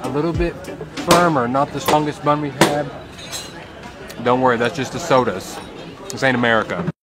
a little bit firmer, not the strongest bun we've had. Don't worry, that's just the sodas. This ain't America.